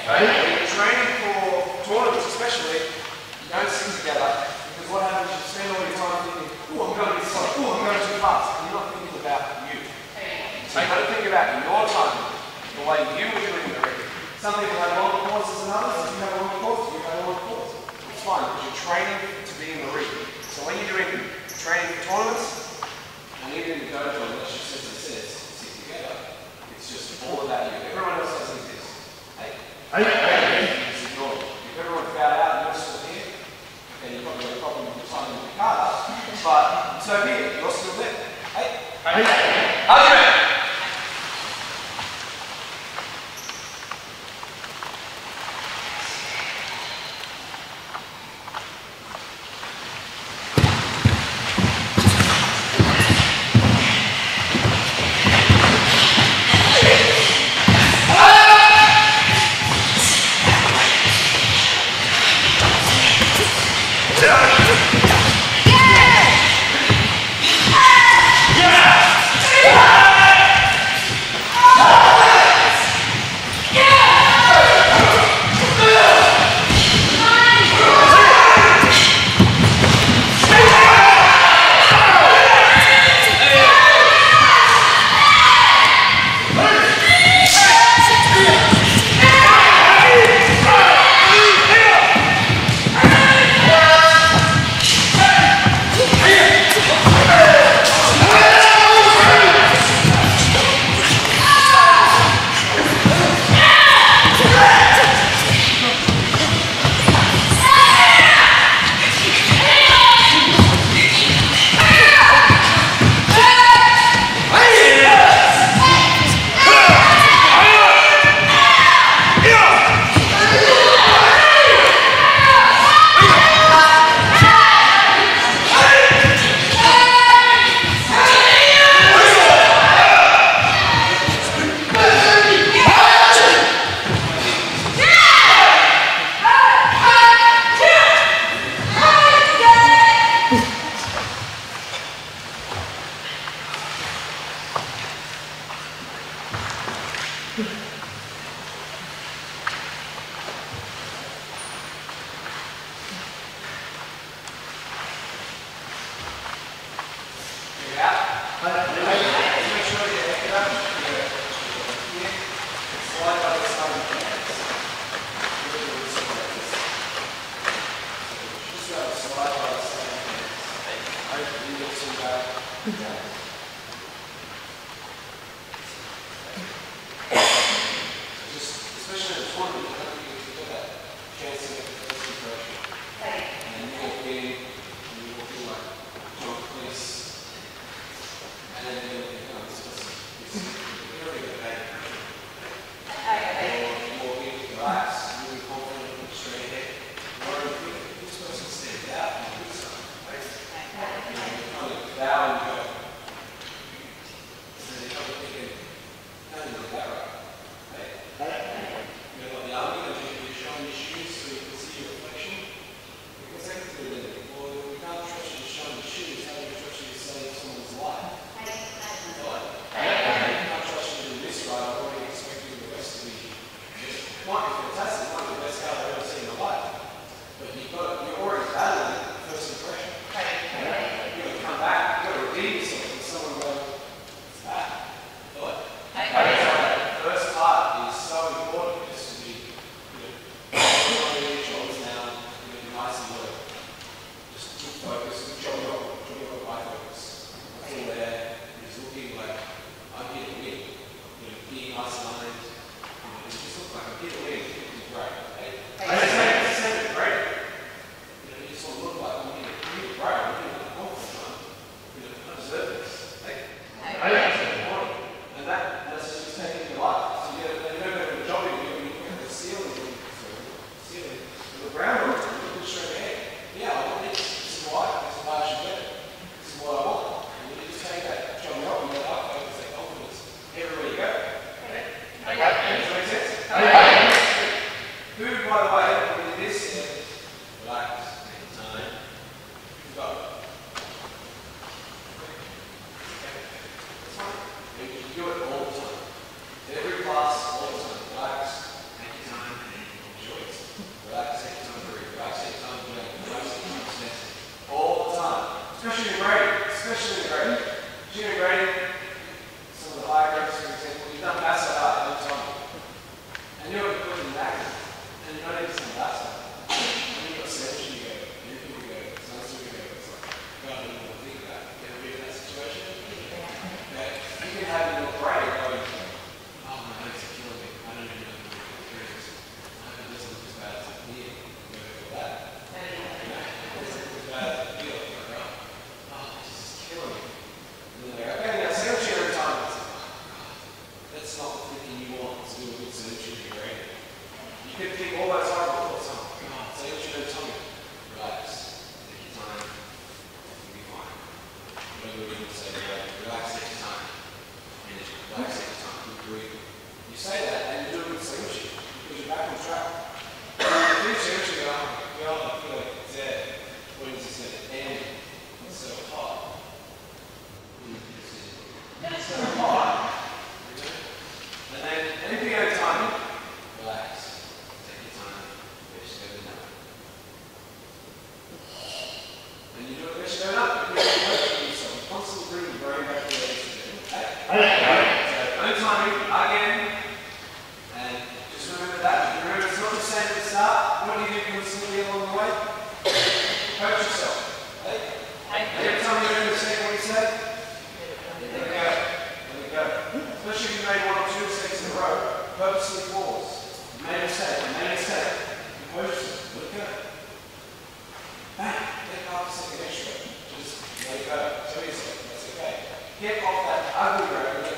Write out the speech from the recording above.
When you're training for tournaments especially, you don't sit together because what happens is you spend all your time thinking, oh, I'm going to be slow, oh, I'm going too fast, and you're not thinking about you. So you've got to think about your time, the way you were doing the ring. Some people have longer courses than others. If you have a longer course, you have a longer course. It's fine because you're training to be in the ring. So when you're doing training for tournaments, and even in the dojo, unless you sit together, it's just all about you. Everyone else doesn't exist. Hey, just ignore it. If everyone found out and you're still here, then you've probably got a problem with the timing of the Kata. But so be it, you're still there. Hey, how's it going? That's not the thinking you want to do a good Seiunchin in your brain. You could think all those horrible thoughts. Oh, God, Seiunchin no tummy. Relax. Take your time. You'll be fine. Whatever you want to say, relax, take your time. Relax, take your time. Keep breathing. You say that and you do it with Seiunchin because you're back on track. If you Seiunchin go, oh my God, I feel like it's dead. When is this going to end? It's so hot. It's so hot. And then anything out of time, relax. Take your time. Fish going up. And you do it fish going up because you're working yourself. You constantly bring your brain back to where it is. So, no timing, again. And just remember that. Remember, it's not the same at the start. What do you do constantly along the way? Coach yourself. Every time you're doing the same what you said, there we go. There we go. Especially if you made 1 or 2 mistakes in a row, purposely pause. You made a mistake, you made a mistake. Coach yourself. Let it go. Bang. Take half a second extra. Just let it go. Tell yourself that's okay. Get off that ugly road.